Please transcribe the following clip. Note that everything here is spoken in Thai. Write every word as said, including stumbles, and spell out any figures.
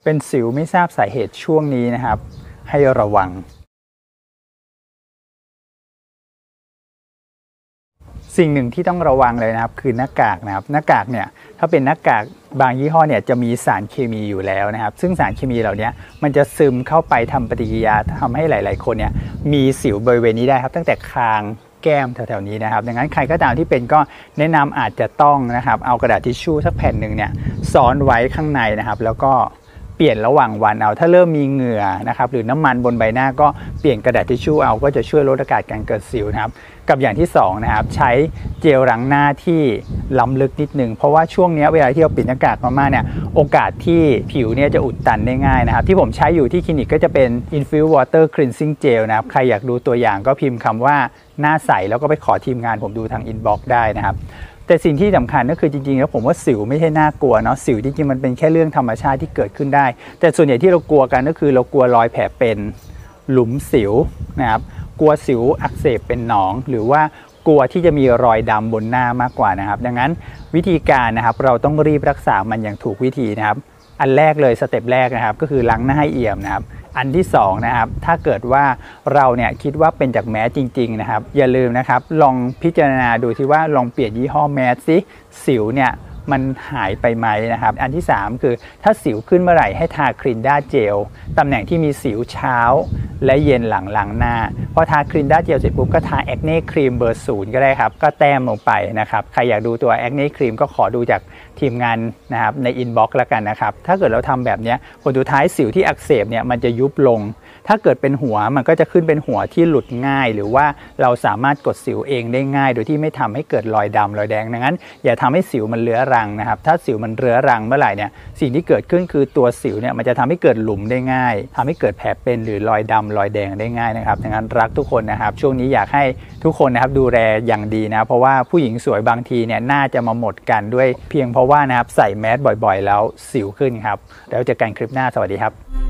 เป็นสิวไม่ทราบสาเหตุช่วงนี้นะครับให้ระวังสิ่งหนึ่งที่ต้องระวังเลยนะครับคือหน้ากากนะครับหน้ากากเนี่ยถ้าเป็นหน้ากากบางยี่ห้อเนี่ยจะมีสารเคมีอยู่แล้วนะครับซึ่งสารเคมีเหล่านี้มันจะซึมเข้าไปทำปฏิกิริยาทำให้หลายๆคนเนี่ยมีสิวบริเวณนี้ได้ครับตั้งแต่คางแก้มแถวๆนี้นะครับดังนั้นใครก็ตามที่เป็นก็แนะนำอาจจะต้องนะครับเอากระดาษทิชชู่สักแผ่นหนึ่งเนี่ยซ้อนไว้ข้างในนะครับแล้วก็เปลี่ยนระหว่างวันเอาถ้าเริ่มมีเหงื่อนะครับหรือน้ำมันบนใบหน้าก็เปลี่ยนกระดาษทิชชู่เอาก็จะช่วยลดโอกาสการเกิดสิวนะครับกับอย่างที่สองนะครับใช้เจลล้างหน้าที่ล้ำลึกนิดนึงเพราะว่าช่วงนี้เวลาที่เราปิดหน้ากากมากๆเนี่ยโอกาสที่ผิวเนี่ยจะอุดตันได้ง่ายนะครับที่ผมใช้อยู่ที่คลินิกก็จะเป็น Infuse Water Cleansing Gel นะครับใครอยากดูตัวอย่างก็พิมพ์คำว่าหน้าใสแล้วก็ไปขอทีมงานผมดูทางอินบ็อกซ์ได้นะครับแต่สิ่งที่สำคัญก็คือจริงๆแล้วผมว่าสิวไม่ใช่น่ากลัวเนาะสิวจริงๆมันเป็นแค่เรื่องธรรมชาติที่เกิดขึ้นได้แต่ส่วนใหญ่ที่เรากลัวกันก็คือเรากลัวรอยแผลเป็นหลุมสิวนะครับกลัวสิวอักเสบเป็นหนองหรือว่ากลัวที่จะมีรอยดำบนหน้ามากกว่านะครับดังนั้นวิธีการนะครับเราต้องรีบรักษามันอย่างถูกวิธีนะครับอันแรกเลยสเต็ปแรกนะครับก็คือล้างหน้าให้เอี่ยมนะครับอันที่สองนะครับถ้าเกิดว่าเราเนี่ยคิดว่าเป็นจากแมสจริงๆนะครับอย่าลืมนะครับลองพิจารณาดูที่ว่าลองเปลี่ยนยี่ห้อแมสสิสิวเนี่ยมันหายไปไหมนะครับอันที่สามคือถ้าสิวขึ้นเมื่อไหร่ให้ทาคลินด้าเจลตำแหน่งที่มีสิวเช้าและเย็นหลังล้างหน้าพอทาคลินด้าเจลเสร็จปุ๊บก็ทาแอคเน่ครีมเบอร์ศูนย์ก็ได้ครับก็แต้มลงไปนะครับใครอยากดูตัวแอคเน่ครีมก็ขอดูจากทีมงานนะครับในอินบ็อกซ์แล้วกันนะครับถ้าเกิดเราทำแบบนี้ผลสุดท้ายสิวที่อักเสบเนี่ยมันจะยุบลงถ้าเกิดเป็นหัวมันก็จะขึ้นเป็นหัวที่หลุดง่ายหรือว่าเราสามารถกดสิวเองได้ง่ายโดยที่ไม่ทำให้เกิดรอยดำรอยแดงดังนั้นอย่าทำให้สิวมันเรื้อรังนะครับถ้าสิวมันเรื้อรังเมื่อไหร่เนี่ยสิ่งที่เกิดขึ้นคือตัวสิวเนี่ยมันจะทำให้เกิดหลุมได้ง่ายทำให้เกิดแผลเป็นหรือรอยดำรอยแดงได้ง่ายนะครับดังนั้นรักทุกคนนะครับช่วงนี้อยากให้ทุกคนนะครับดูแลอย่างดีนะเพราะว่าผู้หญิงสวยบางทีเนี่ยน่าจะมาหมดกันด้วยเพียงเพราะว่านะครับใส่แมสบ่อยๆแล้วสิวขึ้นครับแล้วเจอกันคลิปหน้าสวัสดีครับ